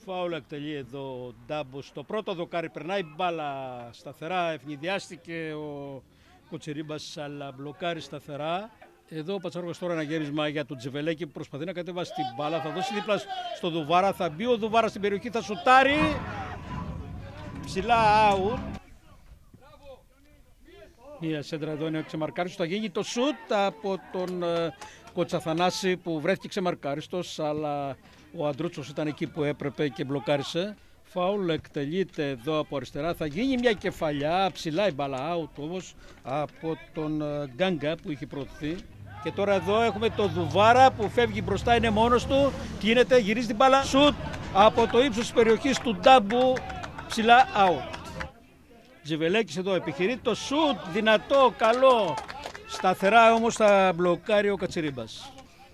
Φάουλ εκτελεί εδώ ο Ντάμπος. Το πρώτο δοκάρι περνάει μπάλα σταθερά. Ευνηδιάστηκε ο Κοτσιρίμπας, αλλά μπλοκάρει σταθερά. Εδώ ο Πατσαρούχας τώρα ένα γέρισμα για τον Τζεβελέκη που προσπαθεί να κατεβάσει την μπάλα. Θα δώσει δίπλα στο Δουβάρα. Θα μπει ο Δουβάρα στην περιοχή, θα σουτάρει. Ψηλά out. Μία σέντρα εδώ είναι ξεμαρκάριστος. Θα γίνει το σουτ από τον Κοτσαθανάση που βρέθηκε ξεμαρκάριστος, αλλά ο Αντρούτσος ήταν εκεί που έπρεπε και μπλοκάρισε. Φάουλ εκτελείται εδώ από αριστερά. Θα γίνει μια κεφαλιά, ψηλά η μπάλα out όμως από τον Γκάγκα που είχε προωθηθεί. Και τώρα εδώ έχουμε τον Δουβάρα που φεύγει μπροστά, είναι μόνος του. Τι γίνεται, γυρίζει την μπάλα. Σουτ από το ύψος της περιοχής του Ντάμπου, ψηλά out. Τζιβελέκης εδώ επιχειρεί το σουτ, δυνατό, καλό. Σταθερά όμως θα μπλοκάρει ο Κατσιρίμπας.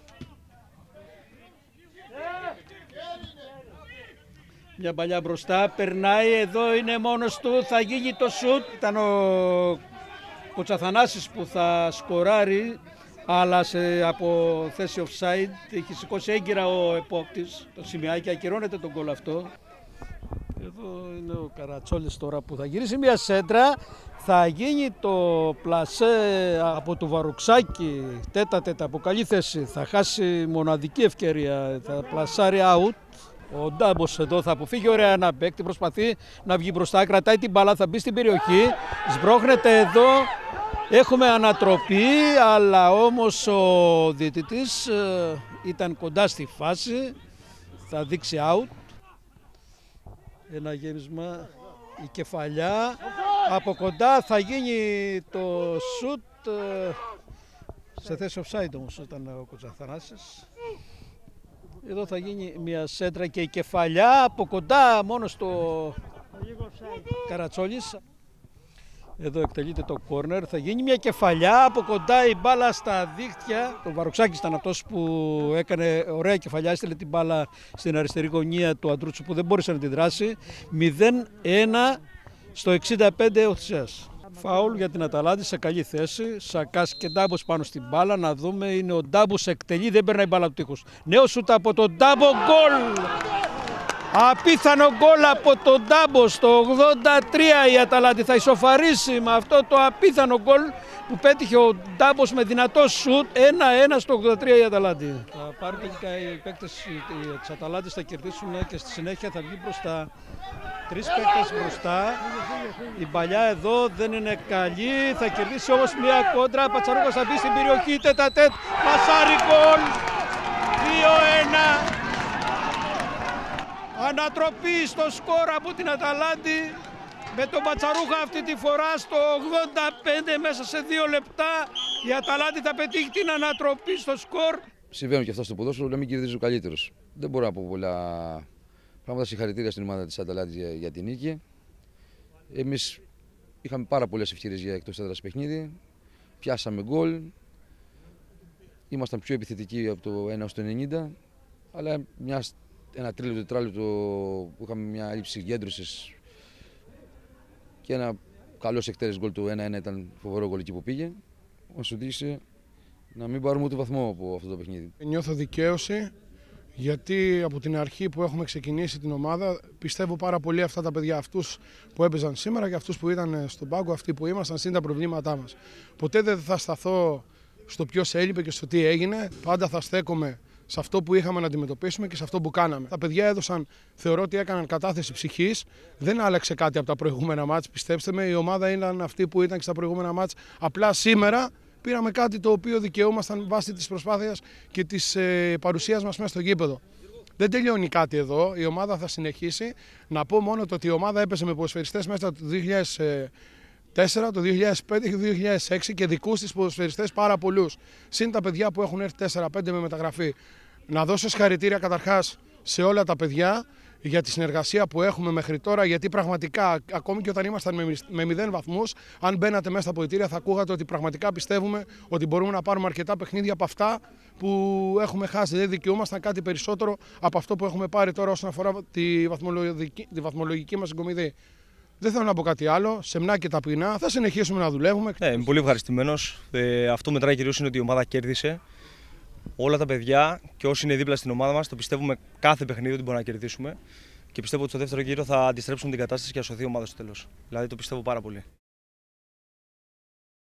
Μια παλιά μπροστά, περνάει, εδώ είναι μόνος του, θα γίνει το σουτ. Ήταν ο Κοτσαθανάσης που θα σκοράρει, αλλά από θέση offside. Έχει σηκώσει έγκυρα ο επόπτης, το σημειάκι, ακυρώνεται τον γκολ αυτό. Εδώ είναι ο Καρατσόλης τώρα που θα γυρίσει μια σέντρα. Θα γίνει το πλασέ από το Βαρουξάκι, τέτα από καλή θέση. Θα χάσει μοναδική ευκαιρία, θα πλασάρει out. Ο Ντάμπος εδώ θα αποφύγει ωραία ένα παίκτη, προσπαθεί να βγει μπροστά, κρατάει την μπάλα, θα μπει στην περιοχή. Σμπρώχνεται εδώ, έχουμε ανατροπή, αλλά όμως ο διαιτητής ήταν κοντά στη φάση. Θα δείξει out. Ένα γέμισμα, η κεφαλιά, από κοντά θα γίνει το σουτ, σε θέση offside όμως ήταν ο Κοτσαθανάσης. Εδώ θα γίνει μια σέντρα και η κεφαλιά, από κοντά μόνο στο Καρατσόλης. Εδώ εκτελείται το κόρνερ, θα γίνει μια κεφαλιά, από κοντά η μπάλα στα δίχτυα. Το Βαρουξάκης ήταν αυτός που έκανε ωραία κεφαλιά, έστειλε την μπάλα στην αριστερή γωνία του Αντρούτσου που δεν μπόρεσε να την δράσει. 0-1 στο 65 ο Θησέας. Φάουλ για την Αταλάντη σε καλή θέση. Σακάς και Ντάμπος πάνω στην μπάλα. Να δούμε, είναι ο Ντάμπος εκτελεί, δεν περνάει μπάλα του τείχους. Νέο σούτ από τον Ντάμπο, γκολ! Απίθανο γκολ από τον Ντάμπο στο 83. Η Αταλάντη θα ισοφαρίσει με αυτό το απίθανο γκολ που πέτυχε ο Ντάμπος με δυνατό σουτ. 1-1 στο 83 η Αταλάντη. Θα πάρει τελικά οι παίκτες της Αταλάντης, θα κερδίσουν και στη συνέχεια θα βγει μπροστά. Τρεις παίκτες μπροστά. Η παλιά εδώ δεν είναι καλή. Θα κερδίσει όμως μια κόντρα. Πατσαρούχας θα μπει στην περιοχή. Τέτα-τέτ. Πασάρι γκολ. 2-1. Ανατροπή στο σκορ από την Αταλάντη με τον Πατσαρούχα αυτή τη φορά στο 85 μέσα σε 2 λεπτά. Η Αταλάντη θα πετύχει την ανατροπή στο σκορ. Συμβαίνουν και αυτά στο ποδόσφαιρο, να μην κερδίζει ο καλύτερος. Δεν μπορώ να πω πολλά πράγματα. Συγχαρητήρια στην ομάδα της Αταλάντη για την νίκη. Εμείς είχαμε πάρα πολλές ευκαιρίες για εκτός έδρας παιχνίδι. Πιάσαμε γκολ. Ήμασταν πιο επιθετικοί από το 1 έως το 90. Αλλά ένα τρίλεπτο, τετράλεπτο που είχαμε μια έλλειψη συγκέντρωσης και ένα καλός εκτέλεσμα γκολ του 1-1 ήταν φοβερό γκολ εκεί που πήγε. Μας οδήγησε να μην πάρουμε ούτε βαθμό από αυτό το παιχνίδι. Νιώθω δικαίωση γιατί από την αρχή που έχουμε ξεκινήσει την ομάδα πιστεύω πάρα πολύ αυτά τα παιδιά, αυτούς που έπαιζαν σήμερα και αυτούς που ήταν στον πάγκο, αυτοί που ήμασταν, συν τα προβλήματά μας. Ποτέ δεν θα σταθώ στο ποιος έλειπε και στο τι έγινε, πάντα θα στέκομαι σε αυτό που είχαμε να αντιμετωπίσουμε και σε αυτό που κάναμε. Τα παιδιά έδωσαν, θεωρώ ότι έκαναν κατάθεση ψυχής, δεν άλλαξε κάτι από τα προηγούμενα μάτς, πιστέψτε με, η ομάδα ήταν αυτή που ήταν και στα προηγούμενα μάτς. Απλά σήμερα πήραμε κάτι το οποίο δικαιούμασταν βάσει της προσπάθειας και της παρουσίας μας μέσα στο γήπεδο. Δεν τελειώνει κάτι εδώ, η ομάδα θα συνεχίσει. Να πω μόνο το ότι η ομάδα έπαιζε με ποδοσφαιριστές μέσα το 2004, το 2005 και το 2006 και δικούς της ποδοσφαιριστές πάρα πολλούς. Συν τα παιδιά που έχουν έρθει 4-5 με μεταγραφή. Να δώσω συγχαρητήρια καταρχάς σε όλα τα παιδιά για τη συνεργασία που έχουμε μέχρι τώρα, γιατί πραγματικά ακόμη και όταν ήμασταν με 0 βαθμούς, αν μπαίνατε μέσα στα αποδυτήρια θα ακούγατε ότι πραγματικά πιστεύουμε ότι μπορούμε να πάρουμε αρκετά παιχνίδια από αυτά που έχουμε χάσει. Δεν δικαιούμασταν κάτι περισσότερο από αυτό που έχουμε πάρει τώρα όσον αφορά τη βαθμολογική μας συγκομιδή. Δεν θέλω να πω κάτι άλλο. Σεμνά και ταπεινά. Θα συνεχίσουμε να δουλεύουμε. Είμαι πολύ ευχαριστημένος. Αυτό μετράει κυρίως είναι ότι η ομάδα κέρδισε. Όλα τα παιδιά και όσοι είναι δίπλα στην ομάδα μας το πιστεύουμε κάθε παιχνίδι ότι μπορούμε να κερδίσουμε. και πιστεύω ότι στο δεύτερο γύρο θα αντιστρέψουν την κατάσταση και θα σωθεί η ομάδα στο τέλος. Δηλαδή το πιστεύω πάρα πολύ.